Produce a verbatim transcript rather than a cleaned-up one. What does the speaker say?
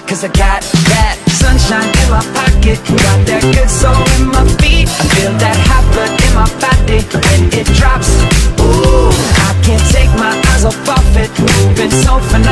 Cause I got that sunshine in my pocket, got that good soul in my feet. I feel that hot blood in my body when it drops. Ooh, I can't take my eyes off of it, moving so phenomenal.